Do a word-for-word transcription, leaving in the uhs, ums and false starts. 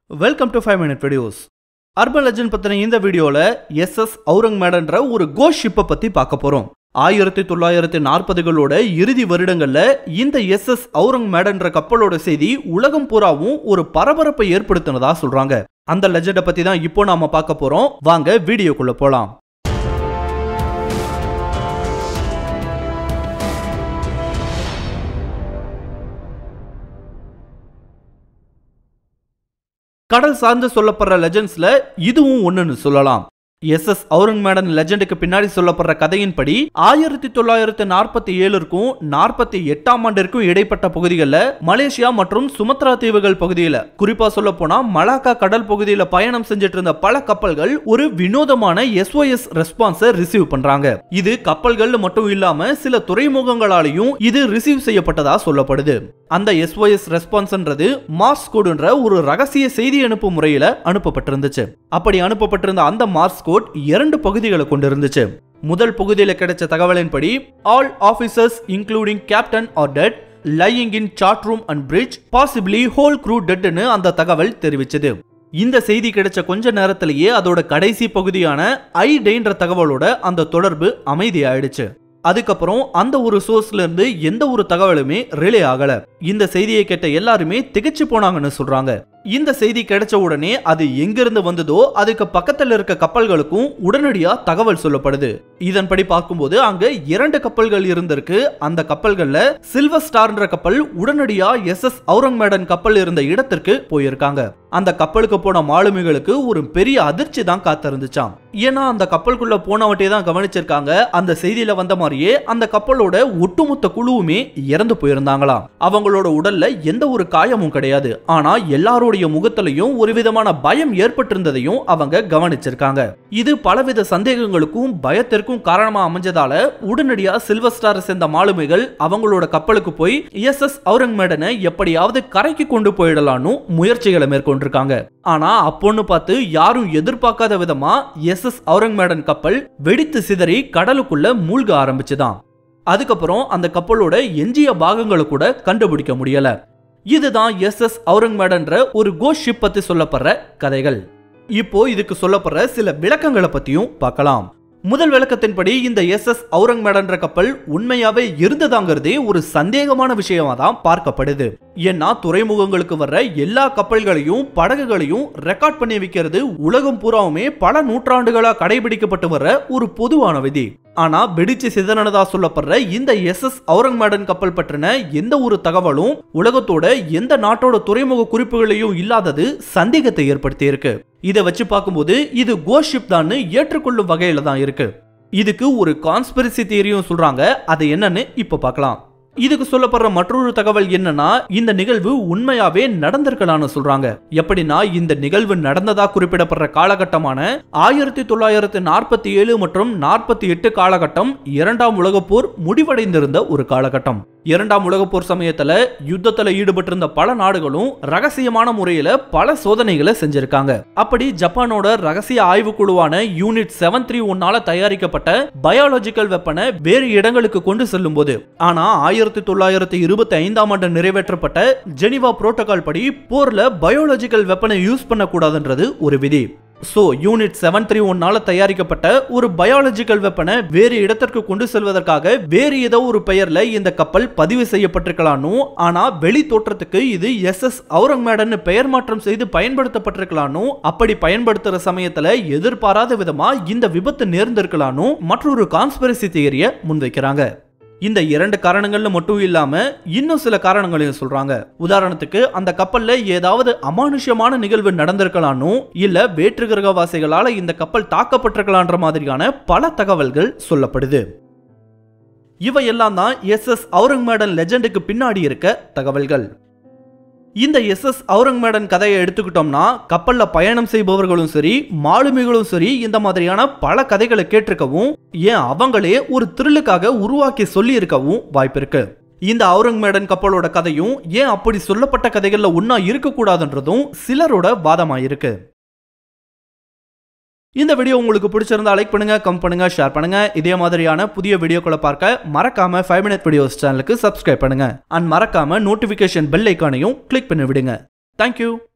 Welcome to five minute videos. Urban Legend பத்தின இந்த வீடியோல எஸ் எஸ் அவுரங்மேடன்ற ஒரு கோஸ்ட் ஷிப்பை பத்தி பார்க்க போறோம். ஆயிரத்தி தொள்ளாயிரத்தி நாற்பதுகளோட இறுதி வருடங்கள்ல இந்த எஸ் எஸ் அவுரங்மேடன்ற கப்பலோட செய்தி உலகம் பூராவும் ஒரு பரபரப்பை ஏற்படுத்தினதா சொல்றாங்க. அந்த லெஜெண்டை பத்தி தான் இப்போ நாம பார்க்க போறோம். வாங்க வீடியோக்குள்ள போலாம். கடல் சார்ந்து சொல்லப்படுற லெஜெண்ட்ஸ்ல இதுவும் ஒண்ணுன்னு சொல்லலாம். எஸ் எஸ் அவுரங்மேடன் லெஜெண்டுக்கு பின்னாடி சொல்லப்படுற கதையின்படி ஆயிரத்தி தொள்ளாயிரத்தி நாற்பத்தி ஏழுக்கும் நாற்பத்தி எட்டாம் ஆண்டிற்கும் இடைப்பட்ட பகுதிகளில் மலேசியா மற்றும் சுமத்ரா தீவுகள் பகுதியில் குறிப்பா சொல்ல போனா மலாக்கா கடல் பகுதியில் பயணம் செஞ்சிட்டு இருந்த பல கப்பல்கள் ஒரு வினோதமான எஸ் ஓ எஸ் ரெஸ்பான்ஸை ரிசீவ் பண்றாங்க. இது கப்பல்கள் மட்டும் இல்லாம சில துறைமுகங்களாலையும் இது ரிசீவ் செய்யப்பட்டதா சொல்லப்படுது. அந்த எஸ் ஓ எஸ் ரெஸ்பான்ஸ்ன்றது மார்ஸ் கோடுன்ற ஒரு ரகசிய செய்தி அனுப்பும் முறையில அனுப்பப்பட்டிருந்துச்சு. அப்படி அனுப்பப்பட்டிருந்த அந்த மார்ஸ் கோட் இரண்டு பகுதிகளை கொண்டிருந்துச்சு. முதல் பகுதியில் கிடைச்ச தகவலின்படி all officers including captain are dead, lying in chart room and bridge, possibly whole crew dead ன்னு அந்த தகவல் தெரிவிச்சது. இந்த செய்தி கிடைச்ச கொஞ்ச நேரத்திலேயே அதோட கடைசி பகுதியான ஐ டேன்ற தகவலோட அந்த தொடர்பு அமைதியாயிடுச்சு. அதுக்கப்புறம் அந்த ஒரு சோர்ஸ்ல இருந்து எந்த ஒரு தகவலுமே ரிலே ஆகல. இந்த செய்தியை கேட்ட எல்லாருமே திகைச்சு போனாங்கன்னு சொல்றாங்க. இந்த செய்தி கிடைச்ச உடனே அது எங்கிருந்து வந்ததோ அதுக்கு பக்கத்துல இருக்க கப்பல்களுக்கும் உடனடியா தகவல் சொல்லப்படுது. இதன்படி பார்க்கும்போது அங்க இரண்டு கப்பல்கள் இருந்திருக்கு. அந்த கப்பல்கள்ல சில்வர் ஸ்டார்ன்ற கப்பல் உடனடியா எஸ் எஸ் அவுரங்மேடன் கப்பல் இருந்த இடத்திற்கு போயிருக்காங்க. அந்த கப்பலுக்கு போன மாலுமிகளுக்கு ஒரு பெரிய அதிர்ச்சி தான் காத்திருந்துச்சாம். ஏன்னா அந்த கப்பலுக்குள்ள போனவட்டே தான் கவனிச்சிருக்காங்க. அந்த செய்தியில வந்த மாதிரியே அந்த கப்பலோட ஒட்டுமொத்த குழுவுமே இறந்து போயிருந்தாங்களாம். அவங்களோட உடல்ல எந்த ஒரு காயமும் கிடையாது. ஆனா எல்லாரோட முகத்திலையும் ஒரு விதமான பயம் ஏற்பட்டிருந்ததையும் அவங்க கவனிச்சிருக்காங்க. இது பலவித சந்தேகங்களுக்கும் பயத்திற்கும் காரணமா அமைஞ்சதால உடனடியா சில்வர் ஸ்டார் சேர்ந்த மாலுமிகள் அவங்களோட கப்பலுக்கு போய் எஸ் எஸ் அவுரங்மேடனை எப்படியாவது கரைக்கு கொண்டு போயிடலாம்னு முயற்சிகளை மேற்கொண்டிருக்காங்க. ஆனா அப்போன்னு பார்த்து யாரும் எதிர்பார்க்காத விதமா எஸ் எஸ் அவுரங்மேடன் கப்பல் வெடித்து சிதறி கடலுக்குள்ள மூழ்க ஆரம்பிச்சுதான். அதுக்கப்புறம் அந்த கப்பலோட எஞ்சிய பாகங்களை கூட கண்டுபிடிக்க முடியல. இதுதான் எஸ் எஸ் அவுரங்மேடன்ற ஒரு கோஸ்ட் ஷிப் பத்தி சொல்லப்படுற கதைகள். இப்போ இதுக்கு சொல்லப்படுற சில விளக்கங்களை பத்தியும் பார்க்கலாம். முதல் விளக்கத்தின்படி இந்த எஸ் எஸ் அவுரங்மேடன்ற கப்பல் உண்மையாவே இருந்ததாங்கிறதே ஒரு சந்தேகமான விஷயமா தான் பார்க்கப்படுது. ஏன்னா துறைமுகங்களுக்கு வர்ற எல்லா கப்பல்களையும் படகுகளையும் ரெக்கார்ட் பண்ணி வைக்கிறது உலகம் பூராவுமே பல நூற்றாண்டுகளா கடைபிடிக்கப்பட்டு வர்ற ஒரு பொதுவான விதி. ஆனா வெடிச்சு சிதறனதா சொல்லப்படுற இந்த எஸ் எஸ் அவுரங்மேடன் கப்பல் பற்றின எந்த ஒரு தகவலும் உலகத்தோட எந்த நாட்டோட துறைமுக குறிப்புகளையும் இல்லாதது சந்தேகத்தை ஏற்படுத்தி இருக்கு. இதை வச்சு பார்க்கும்போது இது கோஸ்ட் ஷிப் தான் ஏற்றுக்கொள்ளும் வகையில தான் இருக்கு. இதுக்கு ஒரு கான்ஸ்பிரசி தியரியும் சொல்றாங்க. அது என்னன்னு இப்ப பார்க்கலாம். இதுக்கு சொல்லப்படுற மற்றொரு தகவல் என்னன்னா இந்த நிகழ்வு உண்மையாவே நடந்திருக்கலாம்னு சொல்றாங்க. எப்படின்னா இந்த நிகழ்வு நடந்ததா குறிப்பிடப்படுற காலகட்டமான ஆயிரத்தி தொள்ளாயிரத்தி நாற்பத்தி ஏழு மற்றும் நாற்பத்தி எட்டு காலகட்டம் இரண்டாம் உலகப் போர் முடிவடைந்திருந்த ஒரு காலகட்டம். இரண்டாம் உலகப் போர் சமயத்துல யுத்தத்துல ஈடுபட்டிருந்த பல நாடுகளும் ரகசியமான முறையில பல சோதனைகளை செஞ்சிருக்காங்க. அப்படி ஜப்பானோட ரகசிய ஆய்வு குழுவான யூனிட் செவன் த்ரீ ஒன்னால தயாரிக்கப்பட்ட பயாலஜிக்கல் வெப்பனை வேறு இடங்களுக்கு கொண்டு செல்லும் போது ஆனா ஆயிரத்தி தொள்ளாயிரத்தி இருபத்தி ஐந்தாம் ஆண்டு நிறைவேற்றப்பட்ட ஜெனிவா புரோட்டோகால் படி போர்ல பயாலஜிக்கல் வெப்பனை யூஸ் பண்ணக்கூடாதுன்றது ஒரு விதி. சோ யூனிட் செவன் த்ரீ ஒன்னால தயாரிக்கப்பட்ட ஒரு பயாலஜிக்கல் வெப்பனை வேறு இடத்திற்கு கொண்டு செல்வதற்காக வேறு ஏதோ ஒரு பெயர்ல இந்த கப்பல் பதிவு செய்யப்பட்டிருக்கலாம். ஆனா வெளி தோற்றத்துக்கு இது எஸ் எஸ் அவுரங்மேடன் பெயர் மாற்றம் செய்து பயன்படுத்தப்பட்டிருக்கலாம். அப்படி பயன்படுத்துற சமயத்துல எதிர்பாராத விதமா இந்த விபத்து நேர்ந்திருக்கலாம் மற்றொரு கான்ஸ்பிரசி தியரியை முன்வைக்கிறாங்க. இந்த இரண்டு காரணங்கள்ல மட்டும் இல்லாம இன்னும் சில காரணங்களையும் சொல்றாங்க. உதாரணத்துக்கு அந்த கப்பல்ல ஏதாவது அமானுஷ்யமான நிகழ்வு நடந்திருக்கலாம்னு இல்ல வேற்று கிரகவாசிகளால இந்த கப்பல் தாக்கப்பட்டிருக்கலான்ற மாதிரியான பல தகவல்கள் சொல்லப்படுது. இவையெல்லாம் தான் எஸ் எஸ் அவுரங்மேடன் லெஜெண்டுக்கு பின்னாடி இருக்க தகவல்கள். இந்த எஸ் எஸ் அவுரங்மேடன் கதையை எடுத்துக்கிட்டோம்னா கப்பல்ல பயணம் செய்பவர்களும் சரி மாலுமிகளும் சரி இந்த மாதிரியான பல கதைகளை கேட்டிருக்கவும் ஏன் அவங்களே ஒரு த்ரில்லுக்காக உருவாக்கி சொல்லி இருக்கவும் வாய்ப்பு இருக்கு. இந்த அவுரங்மேடன் கப்பலோட கதையும் ஏன் அப்படி சொல்லப்பட்ட கதைகள்ல ஒன்னா இருக்கக்கூடாதுன்றதும் சிலரோட வாதமாயிருக்கு. இந்த வீடியோ உங்களுக்கு பிடிச்சிருந்தா லைக் பண்ணுங்க, கமெண்ட் பண்ணுங்க, ஷேர் பண்ணுங்க. இதே மாதிரியான புதிய வீடியோக்களை பார்க்க மறக்காம ஃபைவ் மினிட் வீடியோஸ் சேனலுக்கு சப்ஸ்கிரைப் பண்ணுங்க. அண்ட் மறக்காம நோட்டிபிகேஷன் பெல் ஐகானையும் கிளிக் பண்ணி விடுங்க. Thank you.